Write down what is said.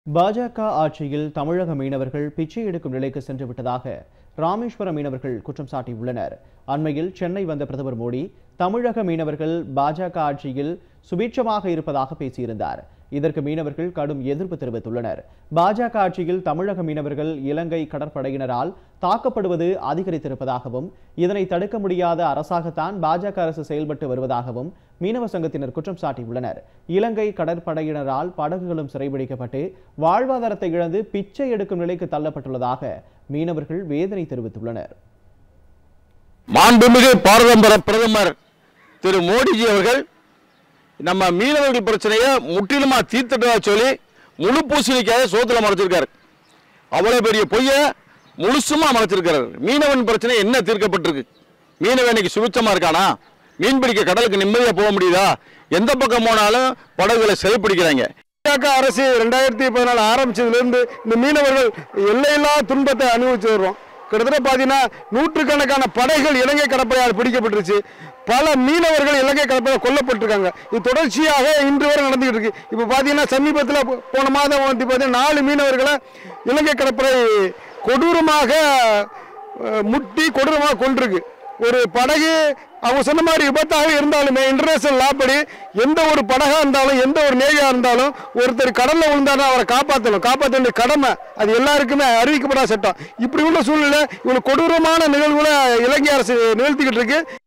பாஜக ஆட்சியில் தமிழக மீனவர்கள் பிச்சை எடுக்கும் நிலைக்கு சென்று விட்டதாக ராமேஸ்வரம் மீனவர்கள் குற்றம் சாட்டியுள்ளனர். அண்மையில் சென்னை வந்த பிரதமர் மோடி தமிழக மீனவர்கள் பாஜக ஆட்சியில் சுபீட்சமாக இருப்பதாக பேசியிருந்தார். இதற்கு மீனவர்கள் கடும் எதிர்ப்பு தெரிவித்துள்ளனர். பாஜக ஆட்சியில் தமிழக மீனவர்கள் இலங்கை கடற்படையினரால் தாக்கப்படுவது அதிகரித்திருப்பதாகவும் இதனை தடுக்க முடியாத அரசாகத்தான் பாஜக அரசு செயல்பட்டு வருவதாகவும் மீனவ சங்கத்தினர் குற்றம் சாட்டியுள்ளனர். இலங்கை கடற்படையினரால் படகுகளும் சிறைபிடிக்கப்பட்டு வாழ்வாதாரத்தை இழந்து பிச்சை எடுக்கும் நிலைக்கு தள்ளப்பட்டுள்ளதாக மீனவர்கள் வேதனை தெரிவித்துள்ளனர். மாண்புமிகு பாரத பிரதமர் திரு மோடிஜி அவர்கள் நம்ம மீனவர்கள் பிரச்சனையை முற்றிலுமா தீர்த்துட்டதா சொல்லி முழு பூசணிக்காக சோத்துல மறைச்சிருக்காரு. அவ்வளவு பெரிய பொய்ய முழுசுமா மறைச்சிருக்காரு. மீனவன் பிரச்சனை என்ன தீர்க்கப்பட்டிருக்கு? மீனவன் இன்னைக்கு சுபிட்சமா இருக்கானா? மீன்பிடிக்க கடலுக்கு நிம்மதியா போக முடியுதா? எந்த பக்கம் போனாலும் படகுகளை சிறைப்பிடிக்கிறாங்க. பாஜக அரசு 2014 ஆரம்பிச்சதுலேருந்து இந்த மீனவர்கள் எல்லையில்லா துன்பத்தை அனுபவிச்சு வருவோம். கிட்டத்தட்ட பார்த்தீங்கன்னா நூற்றுக்கணக்கான படைகள் இலங்கை கடற்படையால் பிடிக்கப்பட்டுருச்சு. பல மீனவர்கள் இலங்கை கடற்படையால் கொல்லப்பட்டிருக்காங்க. இது தொடர்ச்சியாக இன்று வரை நடந்துகிட்டு இருக்கு. இப்போ பார்த்தீங்கன்னா சமீபத்தில் போன மாதம் வந்து பார்த்தீங்கன்னா 4 மீனவர்களை இலங்கை கடற்படை கொடூரமாக முட்டி கொடூரமாக கொண்டிருக்கு. ஒரு படகு அவங்க சொன்ன மாதிரி விபத்தாக இருந்தாலுமே இன்டர்நேஷனல் லா படி எந்த ஒரு படகா இருந்தாலும் எந்த ஒரு நேவியா இருந்தாலும் ஒருத்தர் கடல்ல விழுந்தாலும் அவரை காப்பாற்ற வேண்டிய கடமை அது எல்லாருக்குமே அறிவிக்கப்படாத சட்டம். இப்படி உள்ள சூழ்நிலை இவ்வளவு கொடூரமான நிகழ்வுகளை இலங்கை அரசு நிகழ்த்திக்கிட்டு இருக்கு.